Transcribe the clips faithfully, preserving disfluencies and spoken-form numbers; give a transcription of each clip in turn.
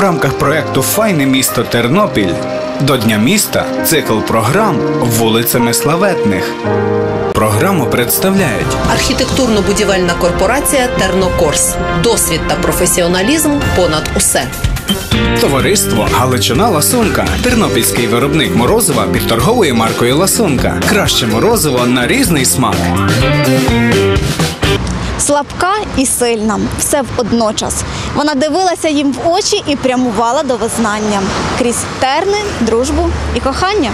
рамках проєкту «Файне місто Тернопіль» до Дня міста цикл програм «Вулицями славетних». Програму представляють архітектурно-будівельна корпорація «Тернокорс». Досвід та професіоналізм понад усе. Товариство «Галичина Ласунка». Тернопільський виробник морозива під торговою маркою «Ласунка». Краще морозиво на різний смак. Слабка і сильна – все водночас. Вона дивилася їм в очі і прямувала до визнання. Крізь терни, дружбу і кохання.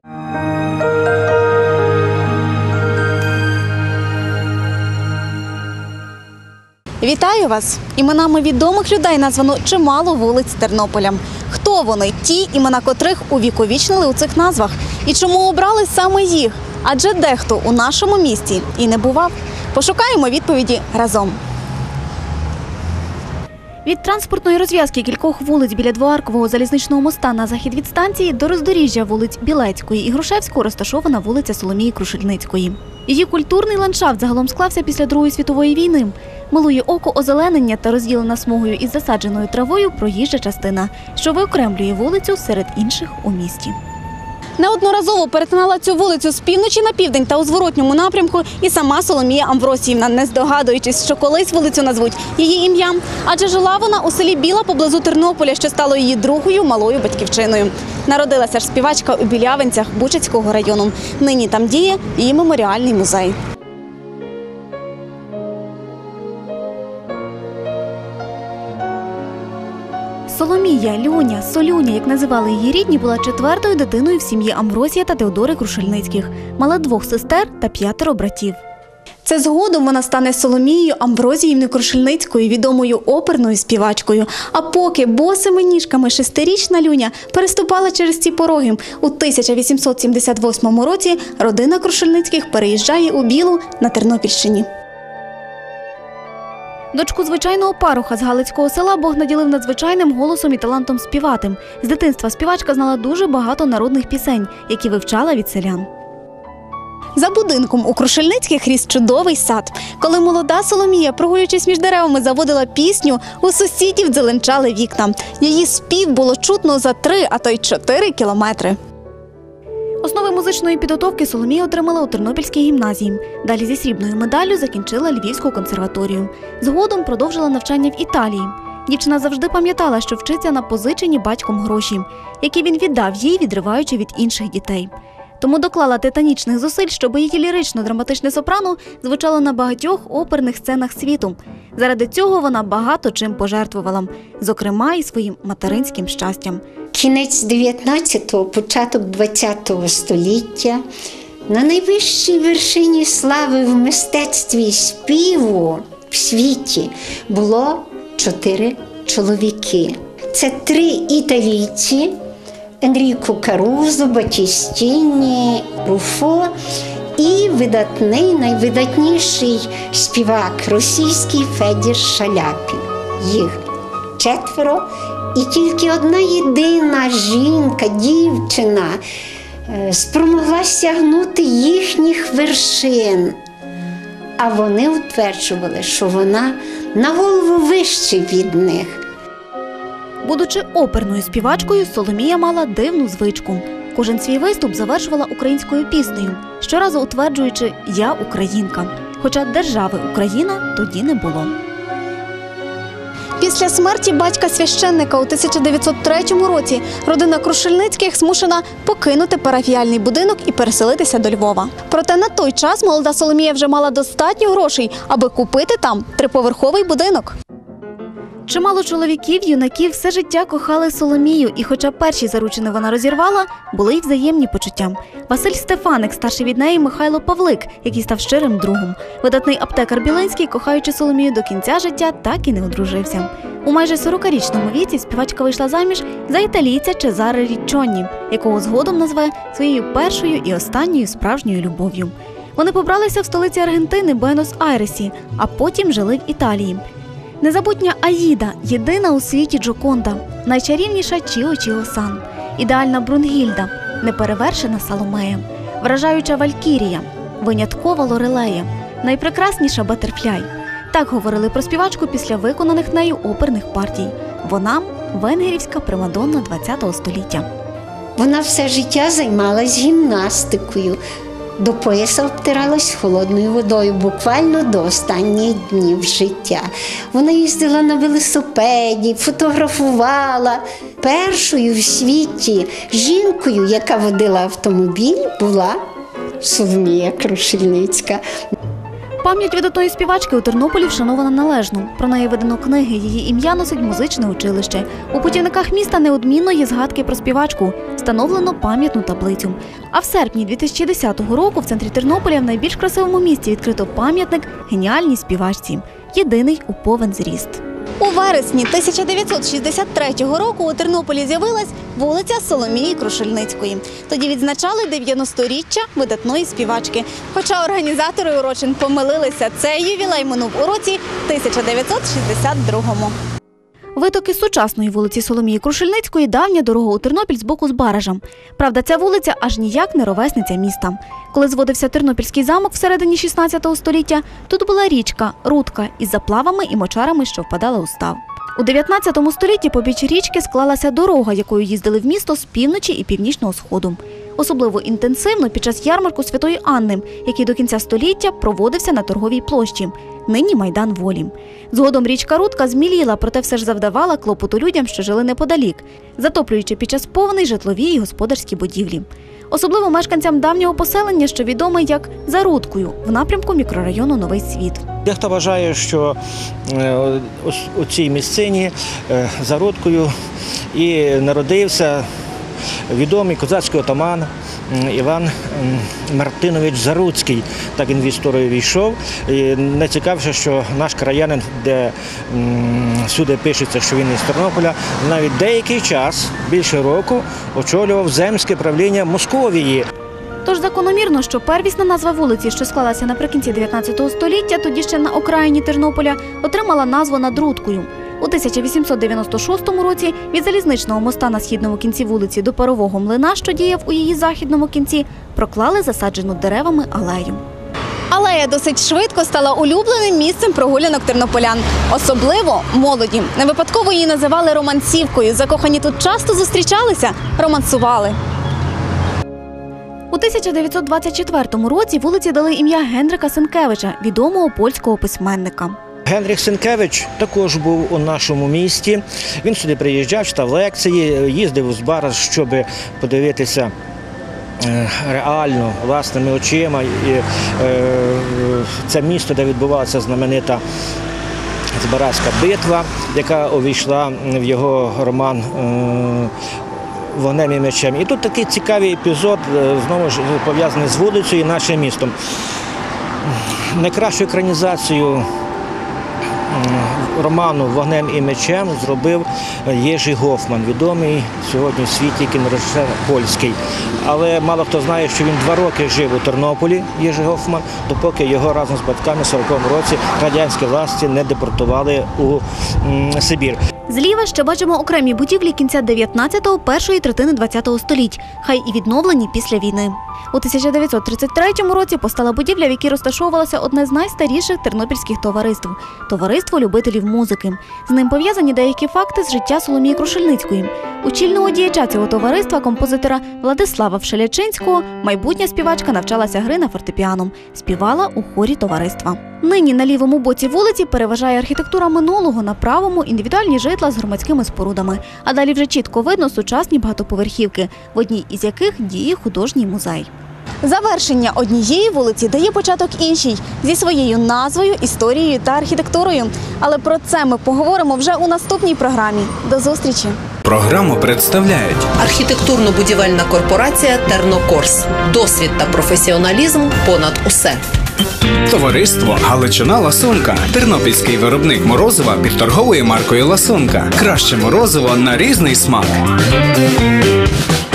Вітаю вас! Іменами відомих людей названо чимало вулиць Тернополя. Хто вони, ті, імена котрих увіковічнили у цих назвах? І чому обрали саме їх? Адже дехто у нашому місті і не бував. Пошукаємо відповіді разом. Від транспортної розв'язки кількох вулиць біля Двоаркового залізничного моста на захід від станції до роздоріжжя вулиць Білецької і Грушевського розташована вулиця Соломії Крушельницької. Її культурний ландшафт загалом склався після Другої світової війни. Милує око озеленення та розділена смугою із засадженою травою проїжджа частина, що виокремлює вулицю серед інших у місті. Неодноразово перетинала цю вулицю з півночі на південь та у зворотньому напрямку і сама Соломія Амвросіївна, не здогадуючись, що колись вулицю назвуть її ім'ям. Адже жила вона у селі Біла поблизу Тернополя, що стало її другою малою батьківщиною. Народилася ж співачка у Білявинцях Бучацького району. Нині там діє її меморіальний музей. Соломія, Люня, Солюня, як називали її рідні, була четвертою дитиною в сім'ї Амвросія та Теодори Крушельницьких. Мала двох сестер та п'ятеро братів. Це згодом вона стане Соломією Амвросіївною Крушельницькою, відомою оперною співачкою. А поки босими ніжками шестирічна Люня переступала через ці пороги, у тисяча вісімсот сімдесят восьмому році родина Крушельницьких переїжджає у Білу на Тернопільщині. Дочку звичайного паруха з Галицького села Бог наділив надзвичайним голосом і талантом співати. З дитинства співачка знала дуже багато народних пісень, які вивчала від селян. За будинком у Крушельницьких ріс чудовий сад. Коли молода Соломія, прогулюючись між деревами, заводила пісню, у сусідів дзеленчали вікна. Її спів було чутно за три, а то й чотири кілометри. Основи музичної підготовки Соломія отримала у Тернопільській гімназії. Далі зі срібною медаллю закінчила Львівську консерваторію. Згодом продовжила навчання в Італії. Дівчина завжди пам'ятала, що вчиться на позичені батьком гроші, які він віддав їй, відриваючи від інших дітей. Тому доклала титанічних зусиль, щоб її лірично-драматичне сопрано звучало на багатьох оперних сценах світу. Заради цього вона багато чим пожертвувала, зокрема і своїм материнським щастям. Кінець дев'ятнадцятого, початок двадцятого століття. На найвищій вершині слави в мистецтві співу в світі було чотири чоловіки. Це три італійці – Енріко Карузо, Батістіні, Руфо і видатний, найвидатніший співак російський Федір Шаляпін. Їх четверо. І тільки одна єдина жінка, дівчина спромогла сягнути їхніх вершин. А вони утверджували, що вона на голову вище від них. Будучи оперною співачкою, Соломія мала дивну звичку. Кожен свій виступ завершувала українською піснею, щоразу утверджуючи «Я українка». Хоча держави Україна тоді не було. Після смерті батька-священника у тисяча дев'ятсот третьому році родина Крушельницьких змушена покинути парафіяльний будинок і переселитися до Львова. Проте на той час молода Соломія вже мала достатньо грошей, аби купити там триповерховий будинок. Чимало чоловіків, юнаків все життя кохали Соломію, і хоча перші заручини вона розірвала, були й взаємні почуття. Василь Стефаник, старший від неї Михайло Павлик, який став щирим другом. Видатний аптекар Біленський, кохаючи Соломію до кінця життя, так і не одружився. У майже сорокарічному віці співачка вийшла заміж за італійця Чезаре Річчоні, якого згодом назве своєю першою і останньою справжньою любов'ю. Вони побралися в столиці Аргентини Буенос-Айресі, а потім жили в Італії. Незабутня Аїда – єдина у світі Джоконда, найчарівніша Чіо-Чіо-сан, ідеальна Брунгільда, неперевершена Саломея, вражаюча Валькірія, виняткова Лорелея, найпрекрасніша Батерфляй. Так говорили про співачку після виконаних нею оперних партій. Вона венгерівська примадонна ХХого століття. Вона все життя займалась гімнастикою. До пояса обтиралась холодною водою, буквально до останніх днів життя. Вона їздила на велосипеді, фотографувала. Першою в світі жінкою, яка водила автомобіль, була Соломія Крушельницька. Пам'ять видатної співачки у Тернополі вшанована належно. Про неї видано книги, її ім'я носить музичне училище. У путівниках міста неодмінно є згадки про співачку. Встановлено пам'ятну таблицю. А в серпні дві тисячі десятого року в центрі Тернополя в найбільш красивому місті відкрито пам'ятник геніальній співачці. Єдиний у повен зріст. У вересні тисяча дев'ятсот шістдесят третього року у Тернополі з'явилась вулиця Соломії Крушельницької. Тоді відзначали дев'яносторіччя видатної співачки. Хоча організатори урочин помилилися, цей ювілей минув у році тисяча дев'ятсот шістдесят другому. Витоки сучасної вулиці Соломії Крушельницької – давня дорога у Тернопіль з боку з Баражем. Правда, ця вулиця аж ніяк не ровесниця міста. Коли зводився Тернопільський замок всередині шістнадцятого століття, тут була річка Рудка із заплавами і мочарами, що впадала у став. У дев'ятнадцятому столітті побіч річки склалася дорога, якою їздили в місто з півночі і північного сходу. Особливо інтенсивно під час ярмарку Святої Анни, який до кінця століття проводився на Торговій площі, нині Майдан Волі. Згодом річка Рудка зміліла, проте все ж завдавала клопоту людям, що жили неподалік, затоплюючи під час повеней житлові і господарські будівлі. Особливо мешканцям давнього поселення, що відоме як За Рудкою, в напрямку мікрорайону Новий Світ. Дехто вважає, що у цій місцині За Рудкою і народився відомий козацький отаман Іван Мартинович Заруцький. Так він в історію війшов. І найцікавіше, що наш краянин, де всюди пишеться, що він із Тернополя, навіть деякий час, більше року, очолював земське правління Московії. Тож закономірно, що первісна назва вулиці, що склалася наприкінці дев'ятнадцятого століття, тоді ще на окраїні Тернополя, отримала назву над Рудкою. У тисяча вісімсот дев'яносто шостому році від залізничного моста на східному кінці вулиці до парового млина, що діяв у її західному кінці, проклали засаджену деревами алею. Алея досить швидко стала улюбленим місцем прогулянок тернополян. Особливо молоді. Не випадково її називали романсівкою. Закохані тут часто зустрічалися, романсували. У тисяча дев'ятсот двадцять четвертому році вулиці дали ім'я Генрика Сенкевича, відомого польського письменника. Генрих Сенкевич також був у нашому місті. Він сюди приїжджав, читав лекції, їздив з Бараж, щоб подивитися реально, власними очима. І, е, це місто, де відбувалася знаменита Збаразька битва, яка увійшла в його роман е, «Вогнем і мечем». І тут такий цікавий епізод, знову ж пов'язаний з вулицею і нашим містом. Найкращу екранізацію роману «Вогнем і мечем» зробив Єжи Гофман, відомий сьогодні в світі кінорежисер польський. Але мало хто знає, що він два роки жив у Тернополі, Єжи Гофман, допоки його разом з батьками в сороковому році радянські власті не депортували у Сибір. Зліва ще бачимо окремі будівлі кінця дев'ятнадцятого – першої третини ХХого століть, хай і відновлені після війни. У тисяча дев'ятсот тридцять третьому році постала будівля, в якій розташовувалося одне з найстаріших тернопільських товариств – Товариство любителів музики. З ним пов'язані деякі факти з життя Соломії Крушельницької. У чільного діяча цього товариства, композитора Владислава Вшелячинського, майбутня співачка навчалася гри на фортепіано, співала у хорі товариства. Нині на лівому боці вулиці переважає архітектура минулого, на правому – індивідуальні житла з громадськими спорудами. А далі вже чітко видно сучасні багатоповерхівки, в одній із яких діє художній музей. Завершення однієї вулиці дає початок іншій, зі своєю назвою, історією та архітектурою. Але про це ми поговоримо вже у наступній програмі. До зустрічі! Програму представляють Архітектурно-будівельна корпорація «Тернокорс». Досвід та професіоналізм понад усе. товариство «Галичина Ласунка». Тернопільський виробник морозива під торговою маркою «Ласунка». Краще морозиво на різний смак.